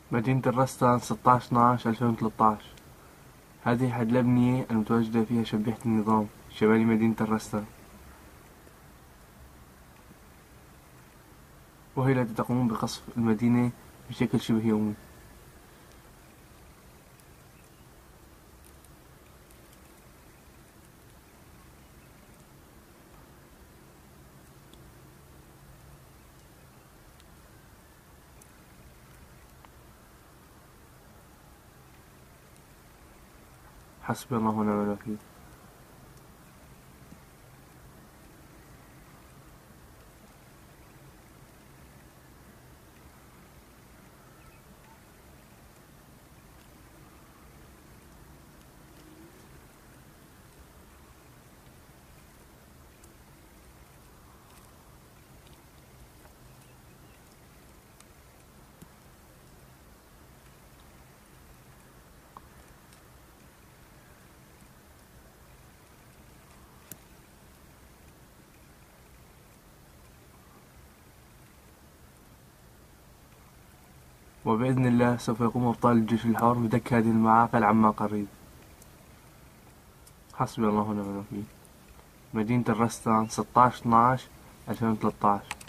مدينة الرستان 16/12/2013. هذه أحد الأبنية المتواجدة فيها شبيحة النظام شمال مدينة الرستان، وهي التي تقوم بقصف المدينة بشكل شبه يومي. حسبي الله ونعم الوكيل. وبإذن الله سوف يقوم أبطال الجيش الحر بدك هذه المعاقل عما قريب. حسبي الله ونعم الوكيل. مدينة الرستان 16/12/2013.